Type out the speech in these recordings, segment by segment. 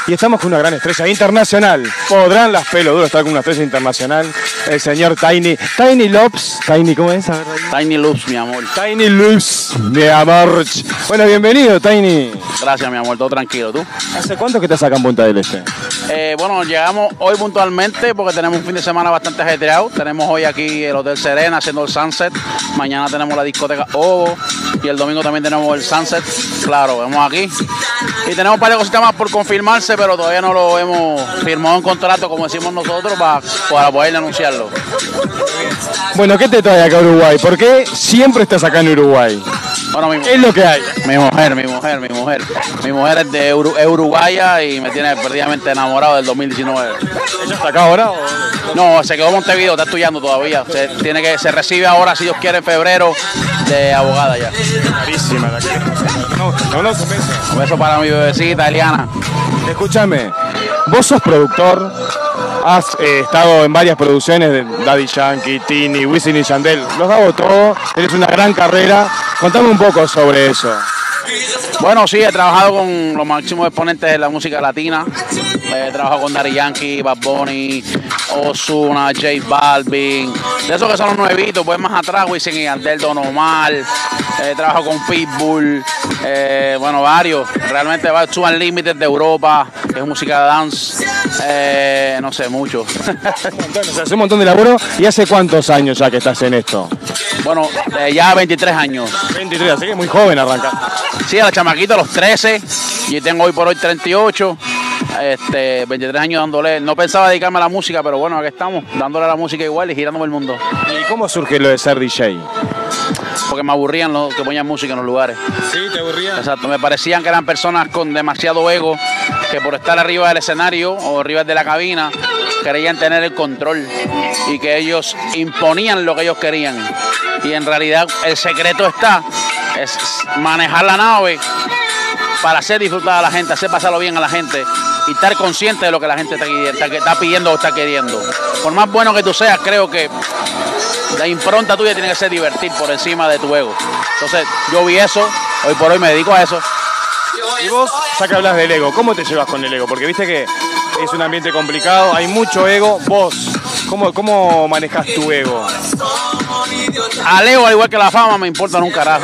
y estamos con una gran estrella internacional. ¿Podrán las peloduras estar con una estrella internacional? El señor Tiny. Tiny Loops. Tiny, ¿cómo es? A ver, Tiny Loops, mi amor. Tiny Loops, mi amor. Bueno, bienvenido, Tiny. Gracias, mi amor. Todo tranquilo, ¿tú? ¿Hace cuánto que estás acá en Punta del Este? Bueno, llegamos hoy puntualmente porque tenemos un fin de semana bastante ajetreado. Tenemos hoy aquí el Hotel Serena haciendo el Sunset. Mañana tenemos la discoteca Ovo. Y el domingo también tenemos el Sunset. Claro, vemos aquí. Y tenemos varias cositas más por confirmarse, pero todavía no lo hemos firmado en contrato, como decimos nosotros, para poder anunciarlo. Bueno, ¿qué te trae acá a Uruguay? ¿Por qué siempre estás acá en Uruguay? Bueno, ¿Qué es lo que hay? Mi mujer. Mi mujer es de uruguaya y me tiene perdidamente enamorado del 2019. ¿Ella está acá ahora? No, se quedó en Montevideo, está estudiando todavía. Se recibe ahora, si Dios quiere, en febrero de abogada ya. Carísima la que. No, un beso. Un beso para mi bebecita, Eliana. Escúchame, vos sos productor, has estado en varias producciones de Daddy Yankee, Tini, Wisin y Yandel. Los hago todo, tienes una gran carrera. Contame un poco sobre eso. Bueno, sí, he trabajado con los máximos exponentes de la música latina. He trabajado con Daddy Yankee, Bad Bunny, Ozuna, J Balvin. De esos que son los nuevitos, pues más atrás, Wisin y Yandel, Don Omar. He trabajado con Pitbull, bueno, varios. Realmente va Two Unlimited de Europa, que es música de dance. No sé, mucho. Hace un montón de laburo. ¿Y hace cuántos años ya que estás en esto? Bueno, ya 23 años. 23, así que muy joven arrancar. Sí, a la chamaquita a los 13, y tengo hoy por hoy 38, 23 años dándole. No pensaba dedicarme a la música, pero bueno, aquí estamos, dándole a la música igual y girándome el mundo. ¿Y cómo surge lo de ser DJ? Porque me aburrían los que ponían música en los lugares. ¿Sí? ¿Te aburrían? Exacto, me parecían que eran personas con demasiado ego, que por estar arriba del escenario o arriba de la cabina, querían tener el control y que ellos imponían lo que ellos querían. Y en realidad el secreto es manejar la nave para hacer disfrutar a la gente, hacer pasarlo bien a la gente y estar consciente de lo que la gente está pidiendo o está queriendo. Por más bueno que tú seas, creo que la impronta tuya tiene que ser divertir por encima de tu ego. Entonces yo vi eso, hoy por hoy me dedico a eso. Y vos, ya que hablas del ego, ¿cómo te llevas con el ego? Porque viste que es un ambiente complicado, hay mucho ego. Vos, ¿cómo manejas tu ego? Al ego, al igual que la fama, me importan un carajo.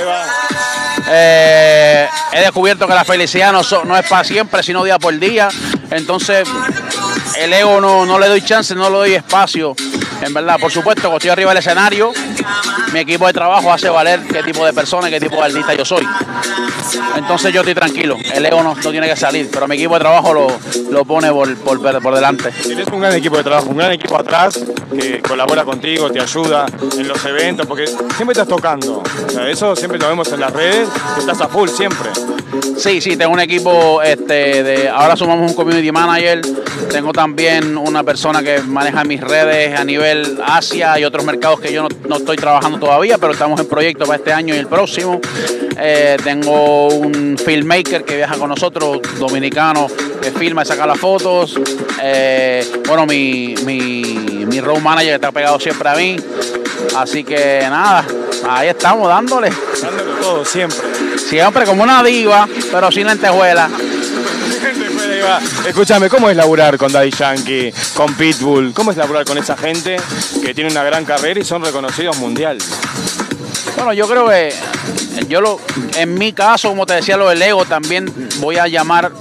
He descubierto que la felicidad no es para siempre, sino día por día. Entonces, el ego no le doy chance, no le doy espacio. En verdad, por supuesto, cuando estoy arriba del escenario, mi equipo de trabajo hace valer qué tipo de persona y qué tipo de artista yo soy. Entonces yo estoy tranquilo, el ego no tiene que salir, pero mi equipo de trabajo lo pone por delante. Tienes un gran equipo de trabajo, un gran equipo atrás que colabora contigo, te ayuda en los eventos, porque siempre estás tocando. O sea, eso siempre lo vemos en las redes, que estás a full siempre. Sí, tengo un equipo, ahora sumamos un community manager, tengo también una persona que maneja mis redes a nivel Asia y otros mercados que yo no estoy trabajando todavía, pero estamos en proyecto para este año y el próximo. Tengo un filmmaker que viaja con nosotros, dominicano, que filma y saca las fotos. Bueno, mi road manager que está pegado siempre a mí. Así que nada, ahí estamos dándole. Dándole todo, siempre. Siempre como una diva, pero sin lentejuela. Escúchame, ¿cómo es laburar con Daddy Yankee, con Pitbull? ¿Cómo es laburar con esa gente que tiene una gran carrera y son reconocidos mundial? Bueno, yo creo que en mi caso, como te decía, lo del ego, también voy a llamar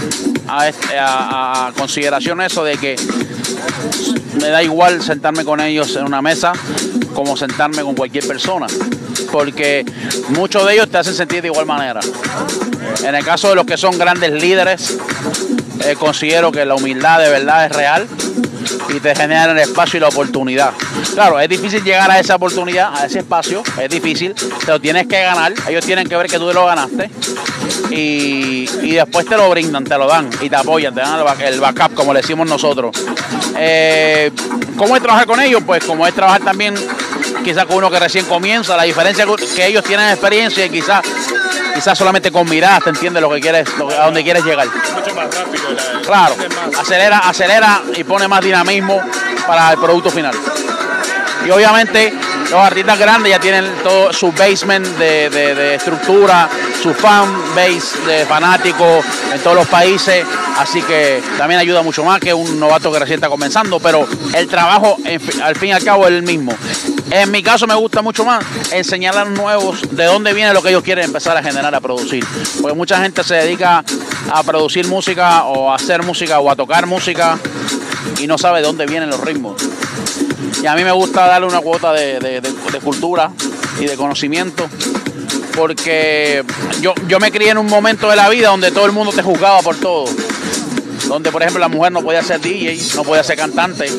a consideración eso de que me da igual sentarme con ellos en una mesa como sentarme con cualquier persona, porque muchos de ellos te hacen sentir de igual manera. En el caso de los que son grandes líderes, considero que la humildad de verdad es real y te genera el espacio y la oportunidad. Claro, es difícil llegar a esa oportunidad, a ese espacio, es difícil, te lo tienes que ganar, ellos tienen que ver que tú lo ganaste y después te lo brindan, te lo dan y te apoyan, te dan el backup, como le decimos nosotros. ¿Cómo es trabajar con ellos? Pues como es trabajar también quizás con uno que recién comienza, la diferencia es que ellos tienen experiencia y quizás solamente con miradas te entiendes lo que quieres, a dónde quieres llegar. Mucho más rápido. Claro, acelera y pone más dinamismo para el producto final. Y obviamente Los artistas grandes ya tienen todo su basement de estructura, su fan base de fanáticos en todos los países, así que también ayuda mucho más que un novato que recién está comenzando, pero el trabajo al fin y al cabo es el mismo. En mi caso me gusta mucho más enseñar a los nuevos de dónde viene lo que ellos quieren empezar a generar, a producir, porque mucha gente se dedica a producir música o a hacer música o a tocar música y no sabe de dónde vienen los ritmos. Y a mí me gusta darle una cuota de cultura y de conocimiento, porque yo me crié en un momento de la vida donde todo el mundo te juzgaba por todo. Donde, por ejemplo, la mujer no podía ser DJ, no podía ser cantante,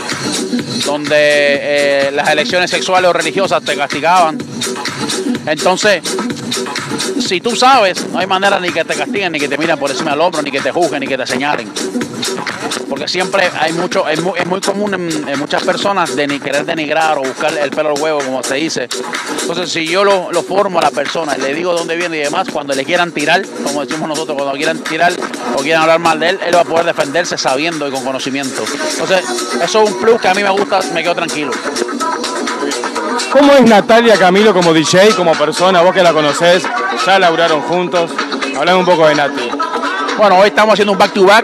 donde las elecciones sexuales o religiosas te castigaban. Entonces, si tú sabes, no hay manera ni que te castiguen, ni que te miren por encima del hombro, ni que te juzguen, ni que te señalen. Porque siempre hay mucho, es muy común en muchas personas querer denigrar o buscar el pelo al huevo, como se dice. Entonces, si yo lo formo a la persona y le digo dónde viene y demás, cuando le quieran tirar, como decimos nosotros, cuando quieran tirar o quieran hablar mal de él, él va a poder defenderse sabiendo y con conocimiento. Entonces, eso es un plus que a mí me gusta, me quedo tranquilo. ¿Cómo es Natalia Camilo como DJ, como persona? Vos que la conocés, ya laburaron juntos. Hablame un poco de Nati. Bueno, hoy estamos haciendo un back-to-back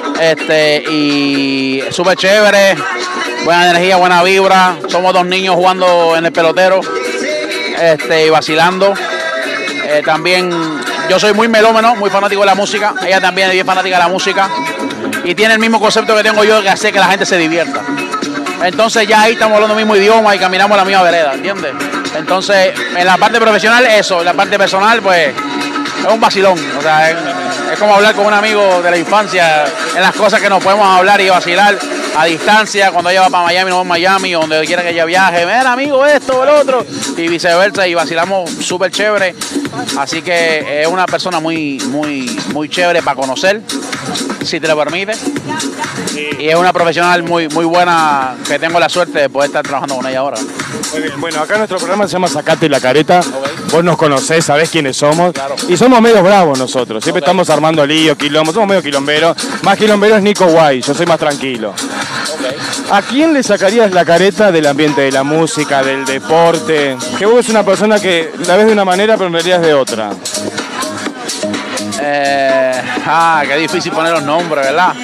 y súper chévere, buena energía, buena vibra. Somos dos niños jugando en el pelotero y vacilando. También yo soy muy melómano, muy fanático de la música. Ella también es bien fanática de la música y tiene el mismo concepto que tengo yo, que hace que la gente se divierta. Entonces ya ahí estamos hablando el mismo idioma y caminamos la misma vereda, ¿entiendes? Entonces, en la parte profesional eso, en la parte personal pues es un vacilón, o sea, es como hablar con un amigo de la infancia en las cosas que nos podemos hablar y vacilar a distancia. Cuando ella va para Miami, nos vamos a Miami, o donde quiera que ella viaje, ven amigo, esto, el otro, y viceversa, y vacilamos súper chévere. Así que es una persona muy chévere para conocer, si te lo permite. Y es una profesional muy buena, que tengo la suerte de poder estar trabajando con ella ahora. Muy bien, bueno, acá nuestro programa se llama Sacate la Careta. Okay. Vos nos conocés, sabés quiénes somos. Claro. Y somos medio bravos nosotros. Siempre estamos armando lío, quilombo. Somos medio quilomberos. Más quilombero es Nico Guay, yo soy más tranquilo. Okay. ¿A quién le sacarías la careta del ambiente de la música, del deporte? Que vos sos una persona que la ves de una manera, pero en realidad es de otra. Qué difícil poner los nombres, ¿verdad?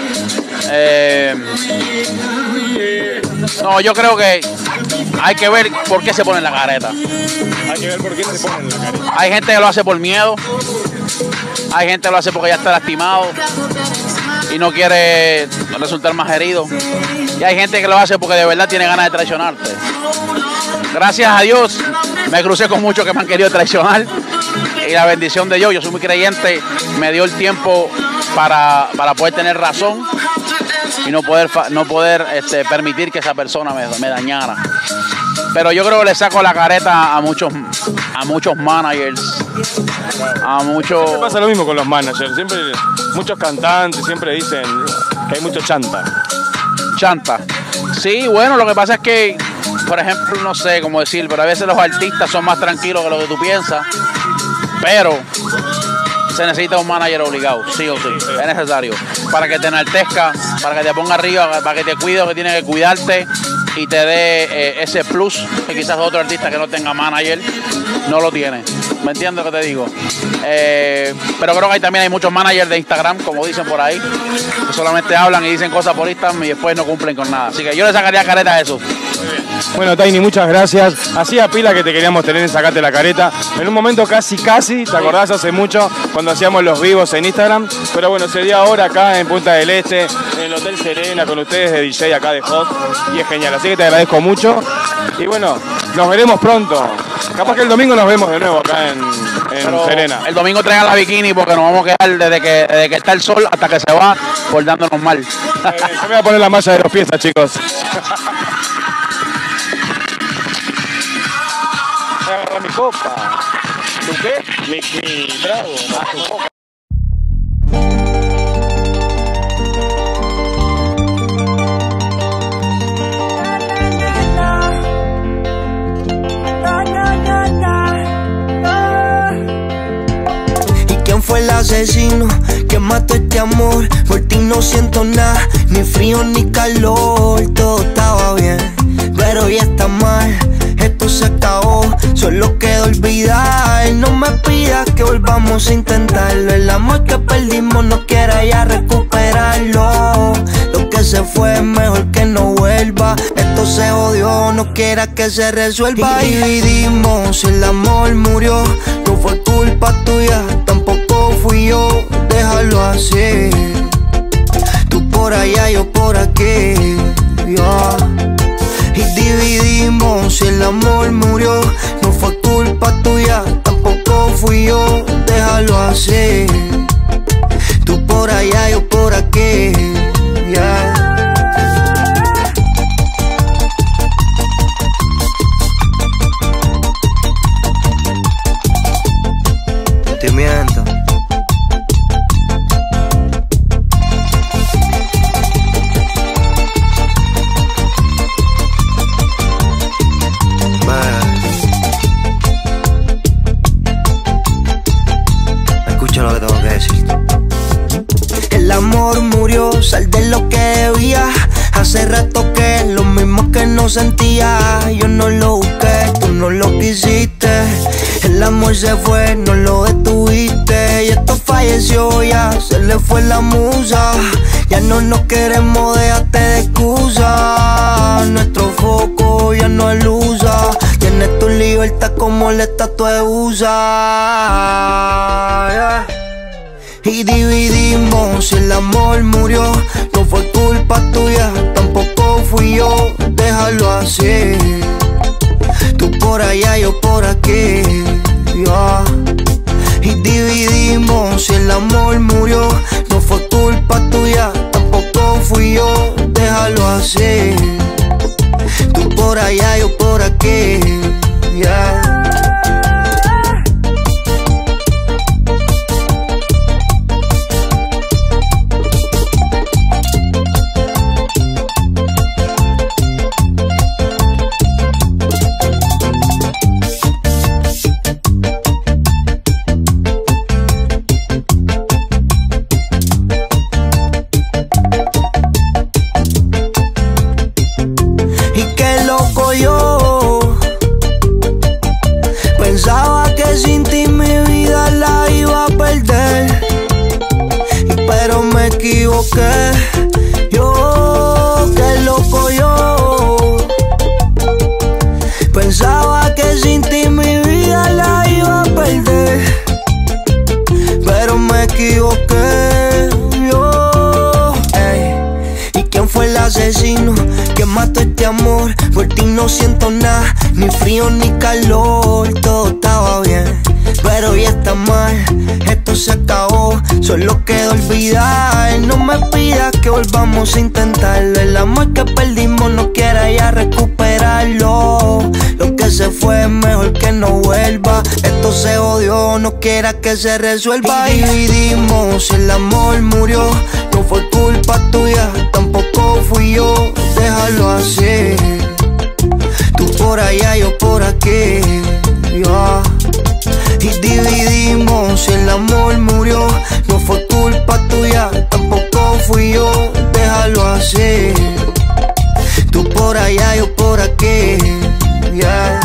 No, yo creo que hay que ver por qué se ponen la careta. Hay que ver por qué se ponen la careta. Hay gente que lo hace por miedo. Hay gente que lo hace porque ya está lastimado y no quiere resultar más herido. Y hay gente que lo hace porque de verdad tiene ganas de traicionarte. Gracias a Dios me crucé con muchos que me han querido traicionar. Y la bendición de Dios, yo soy muy creyente, me dio el tiempo para poder tener razón y no poder permitir que esa persona me dañara. Pero yo creo que le saco la careta a muchos managers, a muchos... Siempre pasa lo mismo con los managers, siempre muchos cantantes siempre dicen que hay mucho chanta. Chanta. Sí, bueno, lo que pasa es que, por ejemplo, no sé cómo decir, pero a veces los artistas son más tranquilos que lo que tú piensas, pero se necesita un manager obligado, sí o sí, es necesario, para que te enaltezca, para que te ponga arriba, para que te cuide, que tiene que cuidarte y te dé ese plus que quizás otro artista que no tenga manager no lo tiene. ¿Me entiendes lo que te digo? Pero creo que también hay muchos managers de Instagram, como dicen por ahí, que solamente hablan y dicen cosas por Instagram y después no cumplen con nada. Así que yo le sacaría careta a eso. Bueno, Tiny, muchas gracias. Hacía pila que te queríamos tener en Sacate la Careta. En un momento casi, ¿te acordás hace mucho cuando hacíamos los vivos en Instagram? Pero bueno, se dio ahora acá en Punta del Este, en el Hotel Serena, con ustedes de DJ acá de Hot. Y es genial, así que te agradezco mucho. Y bueno, nos veremos pronto. Capaz que el domingo nos vemos de nuevo acá en Serena. El domingo traigan la bikini porque nos vamos a quedar desde que está el sol hasta que se va por dándonos mal. Yo me voy a poner la malla de los pies, chicos. Agarra mi copa. ¿Tú qué? Mi trago. Tu copa. Fue el asesino que mató este amor. Por ti no siento nada, ni frío ni calor. Todo estaba bien, pero ya está mal. Esto se acabó, solo quedó olvidar. No me pidas que volvamos a intentarlo. El amor que perdimos no quiera ya recuperarlo. Lo que se fue es mejor que no vuelva. Esto se jodió, no quiera que se resuelva. Y dividimos, el amor murió. No fue culpa tuya, tampoco fui yo. Déjalo así. Tú por allá, yo por aquí, yeah. Y dividimos, el amor murió. No fue culpa tuya, tampoco fui yo. Déjalo así. Tú por allá, yo por aquí, yeah. Sentimiento. Escucha lo que tengo que decirte. El amor murió, sal de lo que debía. Hace rato que lo mismo que no sentía. Yo no lo busqué, tú no lo quisiste. El amor se fue, no lo detuviste. Y esto falleció ya, se le fue la musa. Ya no nos queremos, déjate de excusa. Nuestro foco ya no es lusa. Tienes tu libertad como la estatua de USA, yeah. Y dividimos, el amor murió. No fue culpa tuya, tampoco fui yo. Déjalo así. Tú por allá, yo por aquí, yeah. Y dividimos, el amor murió. No fue culpa tuya, tampoco fui yo. Déjalo así. Tú por allá, yo por aquí, yeah. Pensaba que sin ti mi vida la iba a perder, pero me equivoqué. Yo, qué loco yo. Pensaba que sin ti mi vida la iba a perder, pero me equivoqué. Yo, ey. ¿Y quién fue el asesino que mató este amor? Por ti no siento nada, ni frío ni calor. Todo estaba bien, pero ya está mal. Esto se acabó, solo quedó olvidar. No me pidas que volvamos a intentarlo. El amor que perdimos no quiera ya recuperarlo. Lo que se fue es mejor que no vuelva. Esto se jodió, no quiera que se resuelva. Y dividimos, el amor murió. No fue culpa tuya, tampoco fui yo. Déjalo así. Tú por allá, yo por aquí, yeah. Y dividimos, el amor murió. No fue culpa tuya, tampoco fui yo. Déjalo así. Tú por allá, yo por aquí, yeah.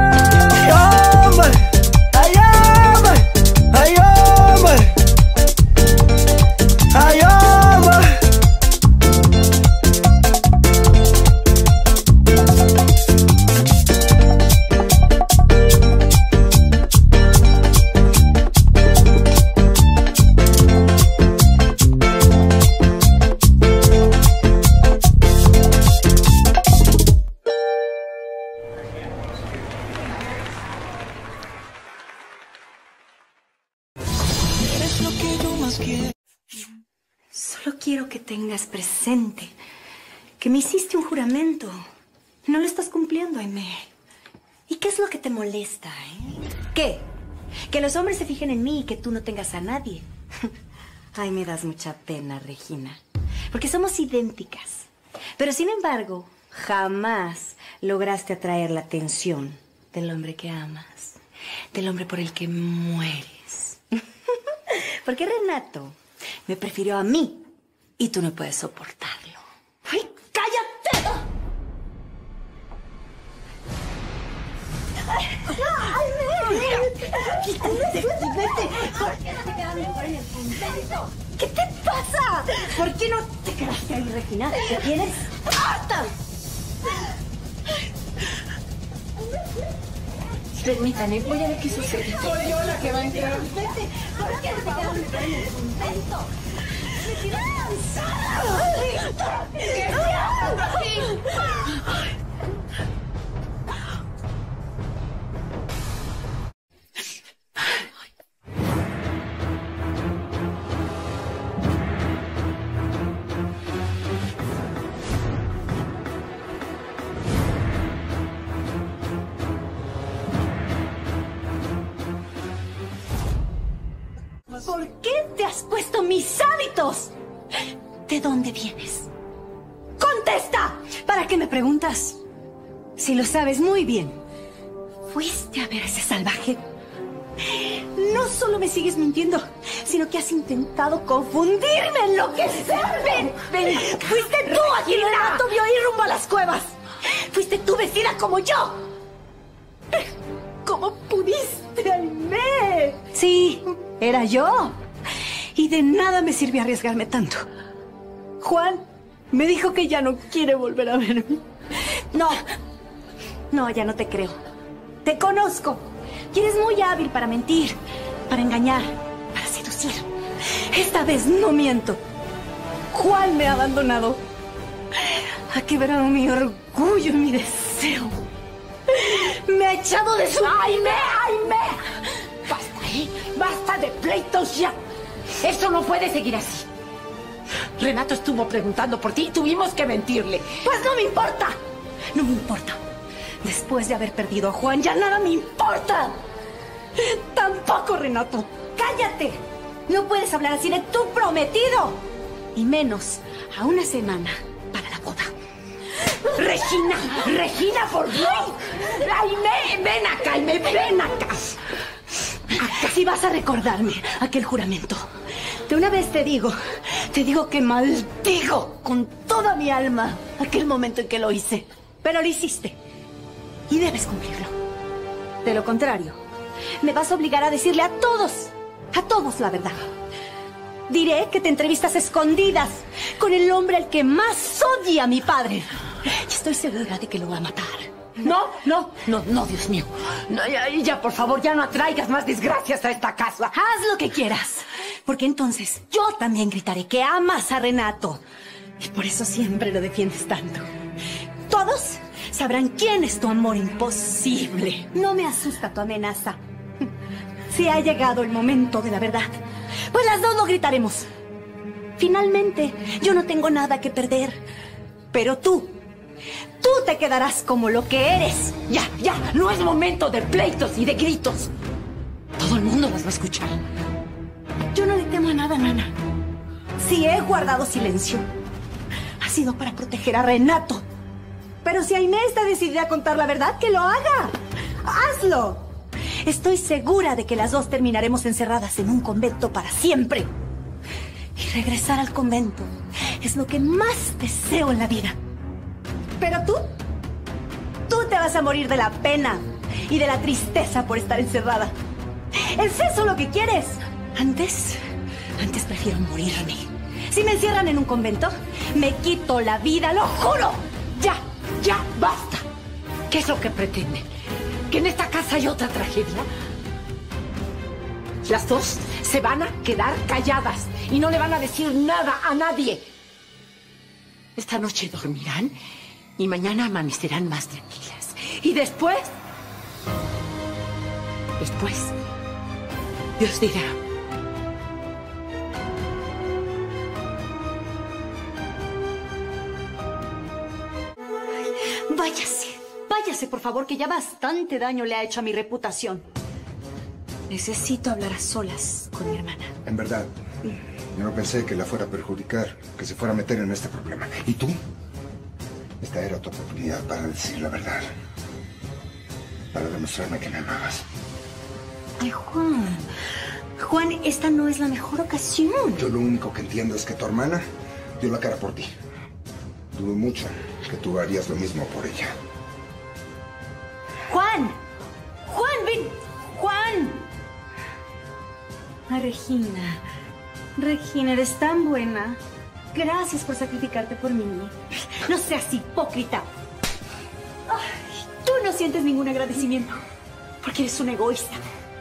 Solo quiero que tengas presente que me hiciste un juramento. No lo estás cumpliendo, Aimé. ¿Y qué es lo que te molesta, ¿Qué? Que los hombres se fijen en mí y que tú no tengas a nadie. Ay, me das mucha pena, Regina. Porque somos idénticas. Pero sin embargo, jamás lograste atraer la atención del hombre que amas. Del hombre por el que mueres. Porque Renato me prefirió a mí y tú no puedes soportarlo. ¡Ay, cállate! ¡Quítate! ¡Vete! ¿Por qué no te quedas mejor en el convento? ¿Qué te pasa? ¿Por qué no te quedaste ahí, Regina? ¿Te quieres? ¡Basta! Permítame, voy a ver qué sucede. Soy yo la que va a entrar. Vete. ¿Por qué no te quedas mejor en el convento? ¡Me tienes cansada! ¿Qué así? ¿Por qué te has puesto mis hábitos? ¿De dónde vienes? ¡Contesta! ¿Para qué me preguntas? Si lo sabes muy bien. ¿Fuiste a ver a ese salvaje? No solo me sigues mintiendo, sino que has intentado confundirme, enloquecerme. Ven, fuiste tú a quien Renato vio ir rumbo a las cuevas. Fuiste tú vestida como yo. ¿Cómo pudiste, Aimee? Sí, era yo. Y de nada me sirve arriesgarme tanto. Juan me dijo que ya no quiere volver a verme. No, ya no te creo. Te conozco. Y eres muy hábil para mentir, para engañar, para seducir. Esta vez no miento. Juan me ha abandonado. Ha quebrado mi orgullo y mi deseo. Me ha echado de su... ¡Aimee! ¡Basta, ¡Basta de pleitos ya! Eso no puede seguir así. Renato estuvo preguntando por ti y tuvimos que mentirle. Pues no me importa. No me importa. Después de haber perdido a Juan, ya nada me importa. Tampoco, Renato. ¡Cállate! No puedes hablar así de tu prometido. Y menos a una semana para la boda. Regina, por Dios. Aimee, ven acá, Aimee, ven acá. Si vas a recordarme aquel juramento, de una vez te digo que maldigo con toda mi alma aquel momento en que lo hice. Pero lo hiciste y debes cumplirlo. De lo contrario, me vas a obligar a decirle a todos la verdad. Diré que te entrevistas escondidas con el hombre al que más odia a mi padre. Y estoy segura de que lo va a matar. No, Dios mío. No, ya, por favor, ya no atraigas más desgracias a esta casa. Haz lo que quieras, porque entonces yo también gritaré que amas a Renato. Y por eso siempre lo defiendes tanto. Todos sabrán quién es tu amor imposible. No me asusta tu amenaza. Si ha llegado el momento de la verdad, pues las dos lo gritaremos. Finalmente, yo no tengo nada que perder. Pero tú te quedarás como lo que eres. Ya, no es momento de pleitos y de gritos. Todo el mundo las va a escuchar. Yo no le temo a nada, Nana. Si he guardado silencio, ha sido para proteger a Renato. Pero si Aimee está decidida a contar la verdad, que lo haga. ¡Hazlo! Estoy segura de que las dos terminaremos encerradas en un convento para siempre. Y regresar al convento es lo que más deseo en la vida. Pero tú te vas a morir de la pena y de la tristeza por estar encerrada. ¿Es eso lo que quieres? Antes prefiero morirme. Si me encierran en un convento, me quito la vida, lo juro. Ya, basta. ¿Qué es lo que pretenden? ¿Que en esta casa hay otra tragedia? Las dos se van a quedar calladas y no le van a decir nada a nadie. Esta noche dormirán y mañana amanecerán más tranquilas. Y después, Dios dirá. Váyase, por favor, que ya bastante daño le ha hecho a mi reputación. Necesito hablar a solas con mi hermana. En verdad, yo no pensé que la fuera a perjudicar, que se fuera a meter en este problema. ¿Y tú? Esta era tu oportunidad para decir la verdad. Para demostrarme que me amabas. Ay, Juan, esta no es la mejor ocasión. Yo lo único que entiendo es que tu hermana dio la cara por ti. Dudo mucho que tú harías lo mismo por ella. Juan, Ay, Regina. Regina, eres tan buena. Gracias por sacrificarte por mí. No seas hipócrita. Ay, tú no sientes ningún agradecimiento porque eres un egoísta.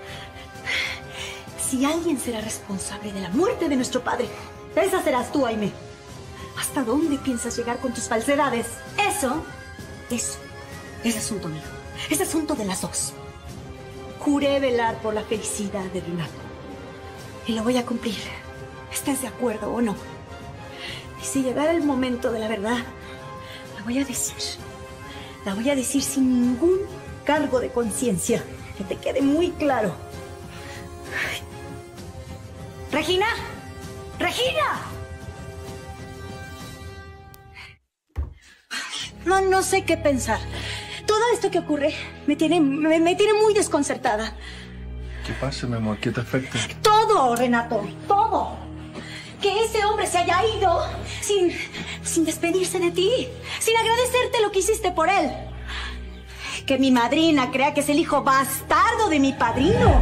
Si alguien será responsable de la muerte de nuestro padre, esa serás tú, Aimee. ¿Hasta dónde piensas llegar con tus falsedades? Eso es asunto mío. Es asunto de las dos. Juré velar por la felicidad de Renato. Y lo voy a cumplir, estés de acuerdo o no. Y si llegara el momento de la verdad, la voy a decir. La voy a decir sin ningún cargo de conciencia. Que te quede muy claro. ¡Regina! ¡Regina! No sé qué pensar. Todo esto que ocurre me tiene muy desconcertada. ¿Qué pasa, mi amor? ¿Qué te afecta? Todo, Renato, todo. Que ese hombre se haya ido sin despedirse de ti, sin agradecerte lo que hiciste por él. Que mi madrina crea que es el hijo bastardo de mi padrino.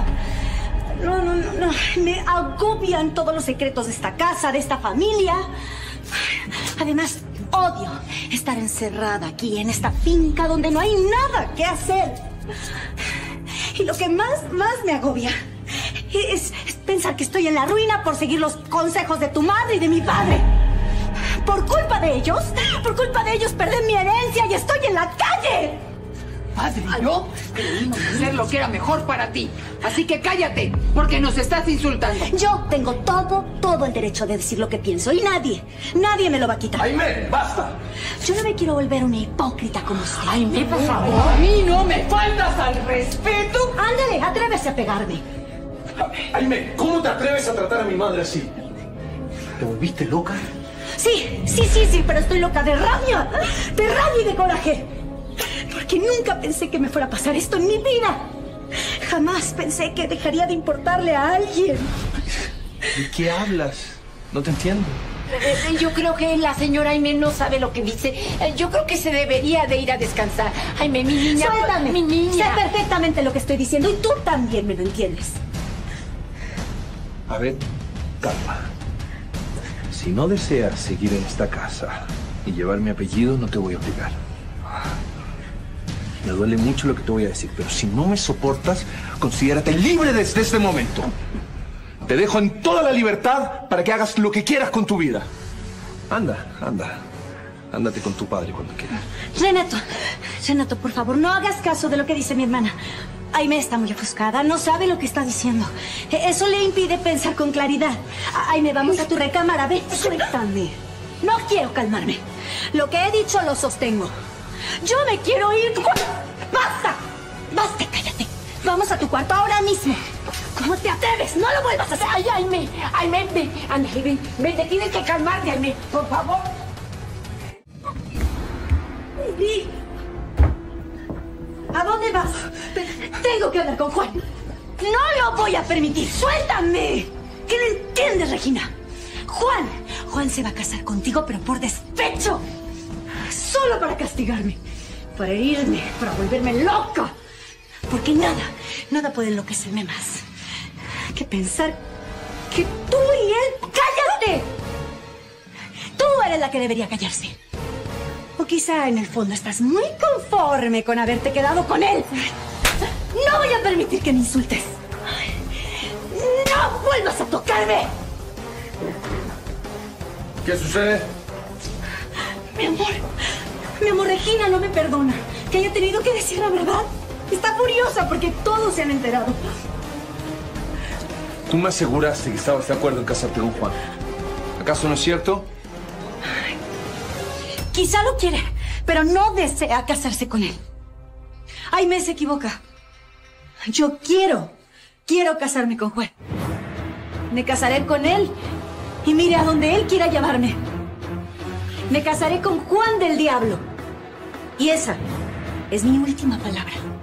No. Me agobian todos los secretos de esta casa, de esta familia. Además, odio estar encerrada aquí en esta finca donde no hay nada que hacer. Y lo que más me agobia es pensar que estoy en la ruina por seguir los consejos de tu madre y de mi padre. Por culpa de ellos perdí mi herencia y estoy en la calle. Padre y yo creímos hacer lo que era mejor para ti. Así que cállate, porque nos estás insultando. Yo tengo todo el derecho de decir lo que pienso y nadie me lo va a quitar. ¡Aimee, basta! Yo no me quiero volver una hipócrita como usted. Aimee, por favor. A mí no me faltas al respeto. Ándale, atrévese a pegarme. Aimee, ¿cómo te atreves a tratar a mi madre así? ¿Te volviste loca? Sí, pero estoy loca de rabia y de coraje. Porque nunca pensé que me fuera a pasar esto en mi vida. Jamás pensé que dejaría de importarle a alguien. ¿De qué hablas? No te entiendo. Yo creo que la señora Aimee no sabe lo que dice. Yo creo que se debería de ir a descansar. Aimee, mi niña. Suéltame. Mi niña. Sé perfectamente lo que estoy diciendo y tú también me lo entiendes. A ver, calma. Si no deseas seguir en esta casa y llevar mi apellido, no te voy a obligar. Me duele mucho lo que te voy a decir, pero si no me soportas, considérate libre desde este momento. Te dejo en toda la libertad para que hagas lo que quieras con tu vida. Anda. Ándate con tu padre cuando quieras. Renato, por favor, no hagas caso de lo que dice mi hermana. Aimee está muy ofuscada, no sabe lo que está diciendo. Eso le impide pensar con claridad. Aimee, vamos a tu recámara, ven, suéltame. No quiero calmarme. Lo que he dicho lo sostengo. Yo me quiero ir. ¡Basta! Cállate. Vamos a tu cuarto ahora mismo. ¿Cómo te atreves? No lo vuelvas a hacer. Ay, Aimee, ven. Ándale, ven, te tienes que calmarte, Aimee, por favor. ¿A dónde vas? Tengo que hablar con Juan. No lo voy a permitir. ¡Suéltame! ¿Qué no entiendes, Regina? Juan se va a casar contigo, pero por despecho. Solo para castigarme, para herirme, para volverme loca. Porque nada puede enloquecerme más que pensar que tú y él... ¡Cállate! Tú eres la que debería callarse. O quizá en el fondo estás muy conforme con haberte quedado con él. No voy a permitir que me insultes. ¡No vuelvas a tocarme! ¿Qué sucede? Mi amor, Regina no me perdona que haya tenido que decir la verdad. Está furiosa porque todos se han enterado. Tú me aseguraste que estabas de acuerdo en casarte con Juan. ¿Acaso no es cierto? Quizá lo quiere, pero no desea casarse con él. Aimee se equivoca. Yo quiero casarme con Juan. Me casaré con él y mire a donde él quiera llevarme. Me casaré con Juan del Diablo. Y esa es mi última palabra.